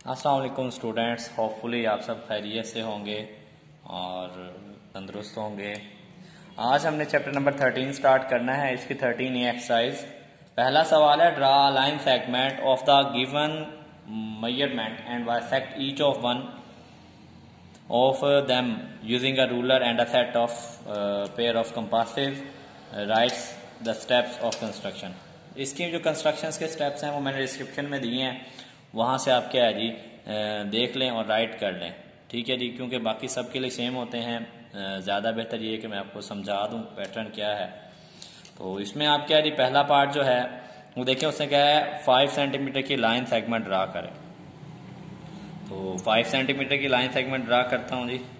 अस्सलाम वालेकुम students, hopefully आप सब खैरियत से होंगे और तंदुरुस्त होंगे। आज हमने चैप्टर नंबर 13 स्टार्ट करना है। इसकी 13 एक्सरसाइज। पहला सवाल है, draw line segment of the given measurement and bisect each of one of them using a ruler and a set of pair of compasses. Rights the steps of construction. इसकी जो constructions के steps हैं वो मैंने description में दिए हैं, वहाँ से आप क्या है जी देख लें और राइट कर लें। ठीक है जी, क्योंकि बाकी सब के लिए सेम होते हैं। ज़्यादा बेहतर ये है कि मैं आपको समझा दूं पैटर्न क्या है। तो इसमें आप क्या है जी, पहला पार्ट जो है वो देखें, उसने क्या है 5 सेंटीमीटर की लाइन सेगमेंट ड्रा करें। तो 5 सेंटीमीटर की लाइन सेगमेंट ड्रा करता हूँ जी।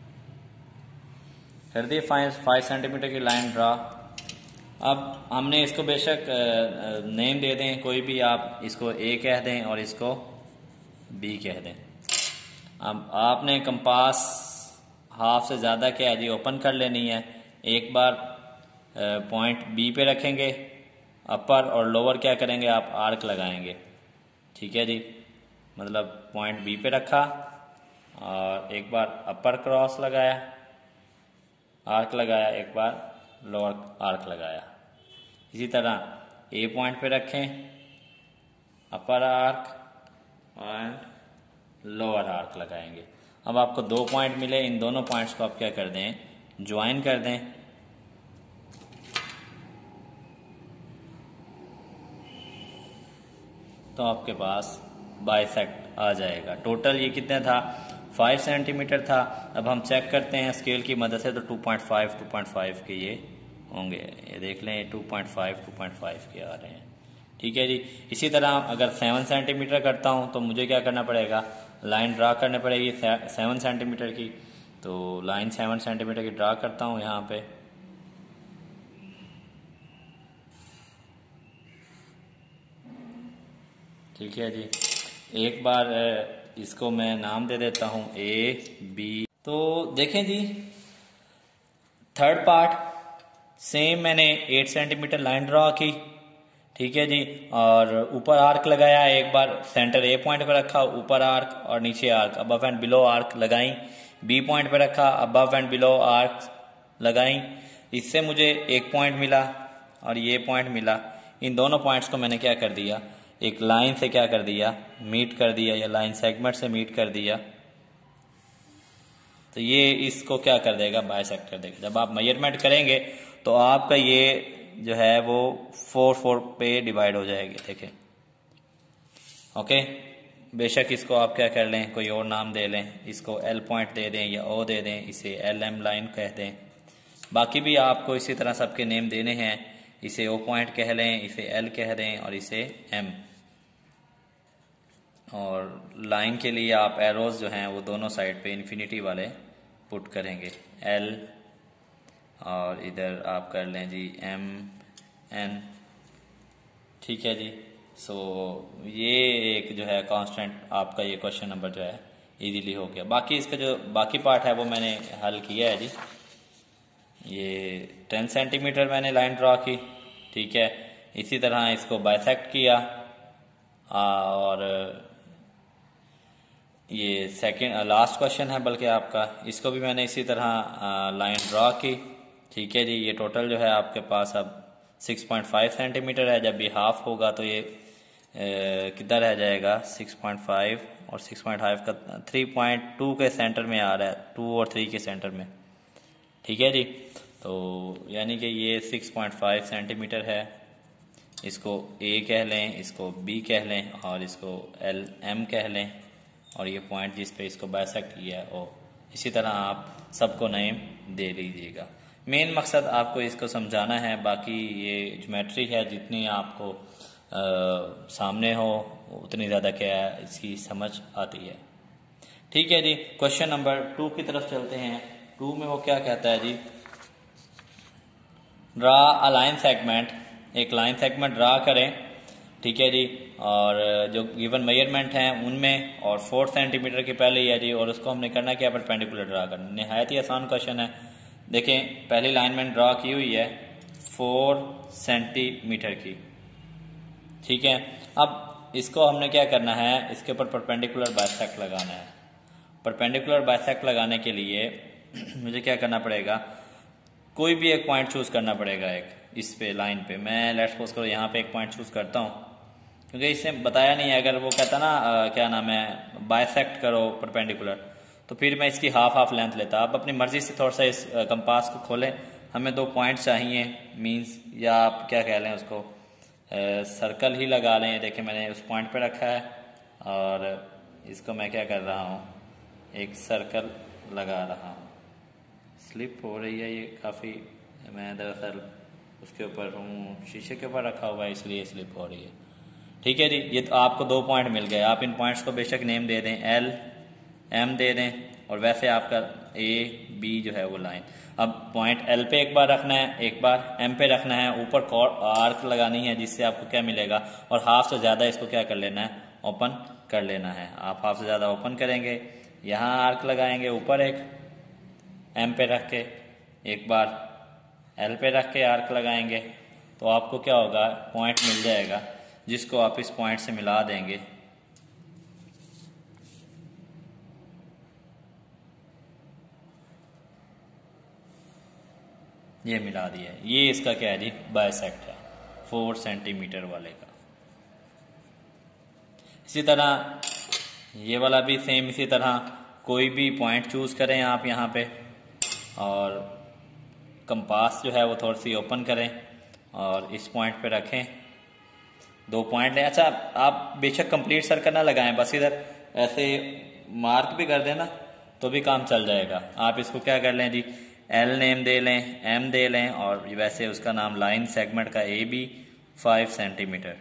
कर दिए 5 सेंटीमीटर की लाइन ड्रा। अब हमने इसको बेशक नेम दे दें, कोई भी आप इसको ए कह दें और इसको बी कह दें। अब आपने कंपास हाफ से ज़्यादा क्या है जी ओपन कर लेनी है। एक बार पॉइंट बी पे रखेंगे, अपर और लोअर क्या करेंगे आप आर्क लगाएंगे। ठीक है जी, मतलब पॉइंट बी पे रखा और एक बार अपर क्रॉस लगाया, आर्क लगाया, एक बार लोअर आर्क लगाया। इसी तरह ए पॉइंट पे रखें, अपर आर्क और लोअर आर्क लगाएंगे। अब आपको 2 पॉइंट मिले, इन दोनों पॉइंट्स को आप क्या कर दें, ज्वाइन कर दें। तो आपके पास बाइसेक्ट आ जाएगा। टोटल ये कितना था, 5 सेंटीमीटर था। अब हम चेक करते हैं स्केल की मदद से, तो 2.5 के ये होंगे। ये देख लें 2.5 के आ रहे हैं। ठीक है जी। इसी तरह अगर 7 सेंटीमीटर करता हूँ तो मुझे क्या करना पड़ेगा, लाइन ड्रा करनी पड़ेगी 7 सेंटीमीटर की। तो लाइन 7 सेंटीमीटर की ड्रा करता हूँ यहाँ पे। ठीक है जी, एक बार इसको मैं नाम दे देता हूँ ए बी। तो देखें जी, थर्ड पार्ट सेम मैंने 8 सेंटीमीटर लाइन ड्रा की। ठीक है जी, और ऊपर आर्क लगाया, एक बार सेंटर ए पॉइंट पर रखा, ऊपर आर्क और नीचे arc, above and below arc लगाई। बी पॉइंट पर रखा, अबव एंड बिलो आर्क लगाई। इससे मुझे एक पॉइंट मिला और ये पॉइंट मिला। इन दोनों पॉइंट्स को मैंने क्या कर दिया, एक लाइन से क्या कर दिया, मीट कर दिया, या लाइन सेगमेंट से मीट कर दिया। तो ये इसको क्या कर देगा, बाइसेक्ट कर देगा। जब आप मेजरमेंट करेंगे तो आपका ये जो है वो 4 पे डिवाइड हो जाएगी। देखें, ओके। बेशक इसको आप क्या कर लें, कोई और नाम दे लें, इसको एल पॉइंट दे दें या ओ दे दें, इसे एल एम लाइन कह दें। बाकी भी आपको इसी तरह सबके नेम देने हैं। इसे ओ पॉइंट कह लें, इसे एल कह दें और इसे एम। और लाइन के लिए आप एरोज जो हैं वो दोनों साइड पे इन्फिनिटी वाले पुट करेंगे, एल और इधर आप कर लें जी एम एन। ठीक है जी। सो ये एक जो है कांस्टेंट आपका ये क्वेश्चन नंबर जो है इजीली हो गया। बाकी इसका जो बाकी पार्ट है वो मैंने हल किया है जी। ये 10 सेंटीमीटर मैंने लाइन ड्रा की। ठीक है, इसी तरह इसको बाइसेक्ट किया और ये सेकंड लास्ट क्वेश्चन है बल्कि आपका, इसको भी मैंने इसी तरह लाइन ड्रा की। ठीक है जी, ये टोटल जो है आपके पास अब 6.5 सेंटीमीटर है। जब ये हाफ होगा तो ये कितना रह जाएगा, 6.5 और 6.5 का 3.2 के सेंटर में आ रहा है, 2 और 3 के सेंटर में। ठीक है जी, तो यानी कि ये 6.5 सेंटीमीटर है। इसको ए कह लें, इसको बी कह लें और इसको एल एम कह लें, और ये पॉइंट जिस पे इसको बाइसेक्ट किया है ओ। इसी तरह आप सबको नेम दे लीजिएगा। मेन मकसद आपको इसको समझाना है। बाकी ये ज्योमेट्री है, जितनी आपको सामने हो उतनी ज़्यादा क्या है इसकी समझ आती है। ठीक है जी, क्वेश्चन नंबर 2 की तरफ चलते हैं। 2 में वो क्या कहता है जी, ड्रा अ लाइन सेगमेंट, एक लाइन सेगमेंट ड्रा करें। ठीक है जी, और जो गिवन मेजरमेंट हैं उनमें, और 4 सेंटीमीटर की पहले ही है जी, और उसको हमने करना क्या, परपेंडिकुलर ड्रा करना। नहायत ही आसान क्वेश्चन है। देखें, पहली लाइन मैंने ड्रा की हुई है 4 सेंटीमीटर की। ठीक है, अब इसको हमने क्या करना है, इसके ऊपर परपेंडिकुलर बाइसेक्ट लगाना है। परपेंडिकुलर बाइसेक्ट लगाने के लिए मुझे क्या करना पड़ेगा, कोई भी एक पॉइंट चूज करना पड़ेगा। एक इस पे लाइन पे मैं लेट्स सपोज करो यहाँ पे एक पॉइंट चूज करता हूँ, क्योंकि इसने बताया नहीं है। अगर वो कहता ना क्या नाम है बाइसेक्ट करो परपेंडिकुलर, तो फिर मैं इसकी हाफ हाफ लेंथ लेता। आप अपनी मर्जी से थोड़ा सा इस कंपास को खोलें। हमें 2 पॉइंट चाहिए, मींस या आप क्या कह लें उसको, सर्कल ही लगा लें। देखिए मैंने उस पॉइंट पे रखा है और इसको मैं क्या कर रहा हूँ, एक सर्कल लगा रहा हूँ। स्लिप हो रही है ये काफ़ी, मैं दरअसल उसके ऊपर हूँ, शीशे के ऊपर रखा हुआ है इसलिए स्लिप हो रही है। ठीक है जी, ये तो आपको 2 पॉइंट मिल गए। आप इन पॉइंट्स को बेशक नेम दे दें, एल एम दे दें, और वैसे आपका ए बी जो है वो लाइन। अब पॉइंट एल पे एक बार रखना है, एक बार एम पे रखना है, ऊपर आर्क लगानी है, जिससे आपको क्या मिलेगा, और हाफ से ज़्यादा इसको क्या कर लेना है, ओपन कर लेना है। आप हाफ से ज़्यादा ओपन करेंगे, यहाँ आर्क लगाएंगे ऊपर एक एम पे रख के, एक बार एल पे रख के आर्क लगाएंगे, तो आपको क्या होगा, पॉइंट मिल जाएगा जिसको आप इस पॉइंट से मिला देंगे। ये मिला दिया, ये इसका क्या है जी, बाइसेक्ट है 4 सेंटीमीटर वाले का। इसी तरह ये वाला भी सेम इसी तरह कोई भी पॉइंट चूज करें आप यहाँ पे, और कंपास जो है वो थोड़ी सी ओपन करें और इस पॉइंट पे रखें, 2 पॉइंट लें। अच्छा, आप बेशक कंप्लीट सर्कल ना लगाएं, बस इधर ऐसे मार्क भी कर देना तो भी काम चल जाएगा। आप इसको क्या कर लें जी, एल नेम दे लें, एम दे लें, और वैसे उसका नाम लाइन सेगमेंट का ए बी 5 सेंटीमीटर,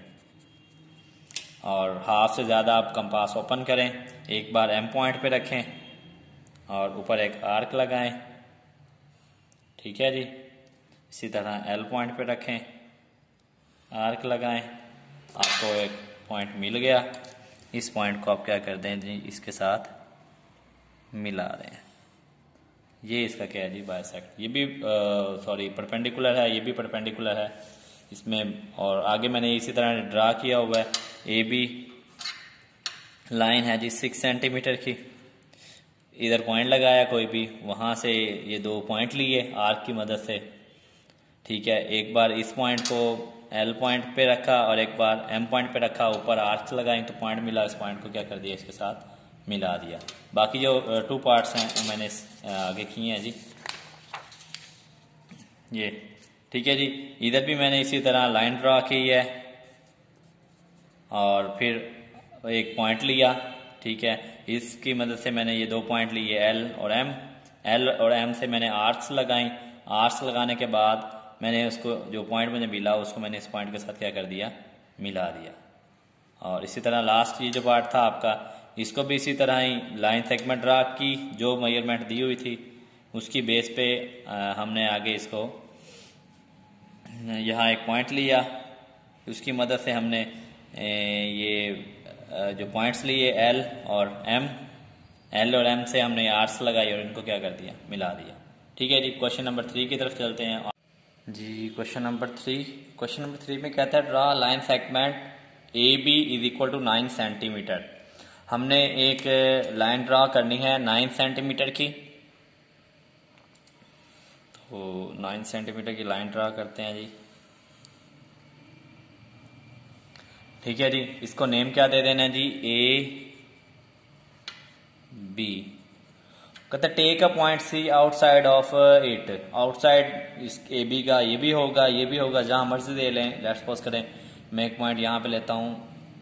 और हाफ से ज़्यादा आप कंपास ओपन करें, एक बार एम पॉइंट पे रखें और ऊपर एक आर्क लगाएं। ठीक है जी, इसी तरह एल पॉइंट पे रखें, आर्क लगाएं, आपको एक पॉइंट मिल गया। इस पॉइंट को आप क्या कर दें जी, इसके साथ मिला दें। ये इसका क्या है जी, बाइसेक्ट। ये भी सॉरी परपेंडिकुलर है, ये भी परपेंडिकुलर है इसमें, और आगे मैंने इसी तरह ड्रा किया हुआ है। ए बी लाइन है जी 6 सेंटीमीटर की, इधर पॉइंट लगाया कोई भी, वहां से ये 2 पॉइंट लिए आर्क की मदद से। ठीक है, एक बार इस पॉइंट को एल पॉइंट पे रखा और एक बार एम पॉइंट पे रखा, ऊपर आर्क लगाई तो पॉइंट मिला, इस पॉइंट को क्या कर दिया, इसके साथ मिला दिया। बाकी जो 2 पार्ट्स हैं वो मैंने आगे किए हैं जी, ये। ठीक है जी, इधर भी मैंने इसी तरह लाइन ड्रा की है और फिर एक पॉइंट लिया। ठीक है, इसकी मदद से मैंने ये 2 पॉइंट लिए, एल और एम। एल और एम से मैंने आर्क्स लगाई, आर्क्स लगाने के बाद मैंने उसको जो पॉइंट मुझे मिला उसको मैंने इस पॉइंट के साथ क्या कर दिया, मिला दिया। और इसी तरह लास्ट ये जो पार्ट था आपका, इसको भी इसी तरह ही लाइन सेगमेंट ड्रा की, जो मेजरमेंट दी हुई थी उसकी बेस पे हमने आगे इसको यहाँ एक पॉइंट लिया, उसकी मदद से हमने ये जो पॉइंट्स लिए एल और एम, एल और एम से हमने आर्क्स लगाई और इनको क्या कर दिया, मिला दिया। ठीक है जी, क्वेश्चन नंबर 3 की तरफ चलते हैं जी। क्वेश्चन नंबर 3 में कहता है draw line segment A B is equal to 9 centimetre. हमने एक लाइन ड्रा करनी है 9 सेंटीमीटर की, तो 9 सेंटीमीटर की लाइन ड्रा करते हैं जी। ठीक है जी, इसको नेम क्या दे देना है जी, ए बी। कहते take a point C outside of it, outside इस ए बी का ये भी होगा, ये भी होगा, जहां मर्जी दे लें। लेट्स सपोज करें मैं एक पॉइंट यहां पे लेता हूं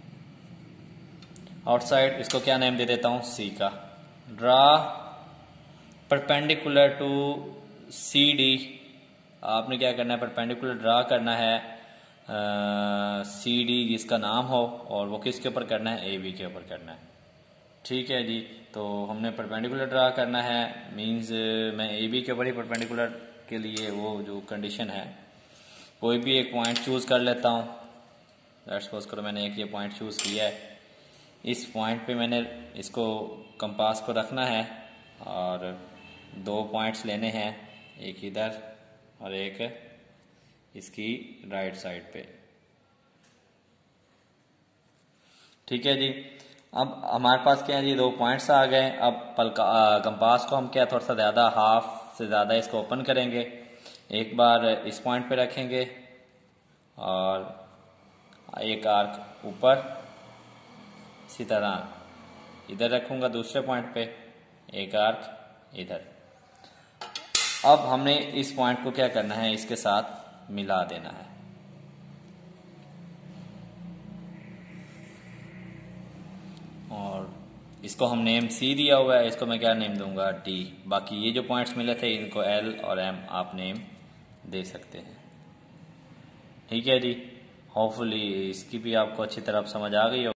आउटसाइड, इसको क्या नेम दे देता हूं, सी का। Draw perpendicular to C D, आपने क्या करना है, परपेंडिकुलर ड्रा करना है सी डी जिसका नाम हो, और वो किसके ऊपर करना है, ए बी के ऊपर करना है। ठीक है जी, तो हमने परपेंडिकुलर ड्रा करना है, मींस मैं ए बी के ऊपर ही परपेंडिकुलर के लिए वो जो कंडीशन है, कोई भी एक पॉइंट चूज कर लेता हूँ। लेट्स सपोज करो मैंने एक ये पॉइंट चूज किया है, इस पॉइंट पे मैंने इसको कंपास को रखना है और 2 पॉइंट्स लेने हैं, एक इधर और एक इसकी राइट साइड पे। ठीक है जी। अब हमारे पास क्या है जी, 2 पॉइंट्स आ गए। अब कंपास को हम क्या थोड़ा सा ज़्यादा, हाफ से ज़्यादा इसको ओपन करेंगे। एक बार इस पॉइंट पे रखेंगे और एक आर्क ऊपर, इसी तरह इधर रखूँगा दूसरे पॉइंट पे, एक आर्क इधर। अब हमने इस पॉइंट को क्या करना है, इसके साथ मिला देना है। और इसको हम नेम सी दिया हुआ है, इसको मैं क्या नेम दूंगा, डी। बाकी ये जो पॉइंट्स मिले थे इनको एल और एम आप नेम दे सकते हैं। ठीक है जी। होपफुली इसकी भी आपको अच्छी तरह समझ आ गई हो।